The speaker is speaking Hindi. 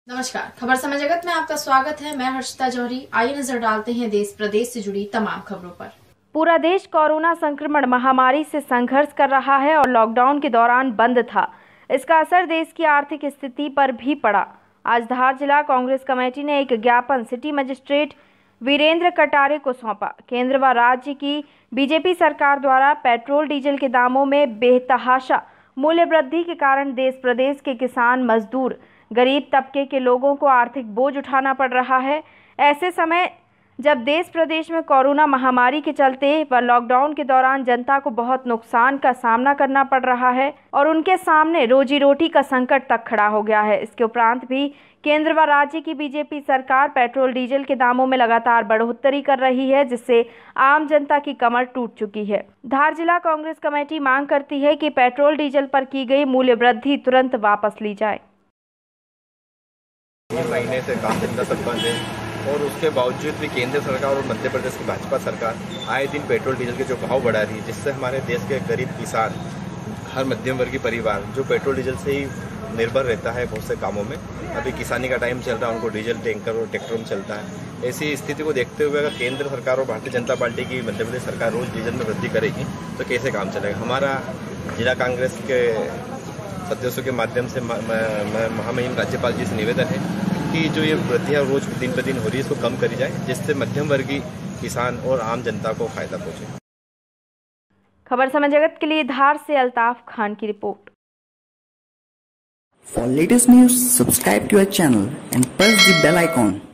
नमस्कार, खबर समय जगत में आपका स्वागत है। मैं हर्षिता जौहरी। आइए नजर डालते हैं देश प्रदेश से जुड़ी तमाम खबरों पर। पूरा देश कोरोना संक्रमण महामारी से संघर्ष कर रहा है और लॉकडाउन के दौरान बंद था। इसका असर देश की आर्थिक स्थिति पर भी पड़ा। आज धार जिला कांग्रेस कमेटी ने एक ज्ञापन सिटी मजिस्ट्रेट वीरेंद्र कटारे को सौंपा। केंद्र व राज्य की बीजेपी सरकार द्वारा पेट्रोल डीजल के दामों में बेतहाशा मूल्य वृद्धि के कारण देश प्रदेश के किसान, मजदूर, गरीब तबके के लोगों को आर्थिक बोझ उठाना पड़ रहा है। ऐसे समय जब देश प्रदेश में कोरोना महामारी के चलते व लॉकडाउन के दौरान जनता को बहुत नुकसान का सामना करना पड़ रहा है और उनके सामने रोजी रोटी का संकट तक खड़ा हो गया है। इसके उपरांत भी केंद्र व राज्य की बीजेपी सरकार पेट्रोल डीजल के दामों में लगातार बढ़ोतरी कर रही है, जिससे आम जनता की कमर टूट चुकी है। धार जिला कांग्रेस कमेटी मांग करती है कि पेट्रोल डीजल पर की गई मूल्य वृद्धि तुरंत वापस ली जाए। महीने से काम धंधा सब बंद है और उसके बावजूद भी केंद्र सरकार और मध्य प्रदेश की भाजपा सरकार आए दिन पेट्रोल डीजल के जो भाव बढ़ा रही है, जिससे हमारे देश के गरीब किसान, हर मध्यम वर्गीय परिवार जो पेट्रोल डीजल से ही निर्भर रहता है बहुत से कामों में। अभी किसानी का टाइम चल रहा है, उनको डीजल टैंकर और ट्रैक्टर में चलता है। ऐसी स्थिति को देखते हुए अगर केंद्र सरकार और भारतीय जनता पार्टी की मध्य प्रदेश सरकार रोज डीजल में वृद्धि करेगी तो कैसे काम चलेगा। हमारा जिला कांग्रेस के सदस्यों के माध्यम से महामहिम राज्यपाल जी से निवेदन है कि जो ये वृद्धियाँ रोज दिन ब दिन हो रही है इसको कम करी जाए, जिससे मध्यम वर्गीय किसान और आम जनता को फायदा पहुंचे। खबर समय जगत के लिए धार से अल्ताफ खान की report. For latest news, subscribe to our channel and press the bell icon.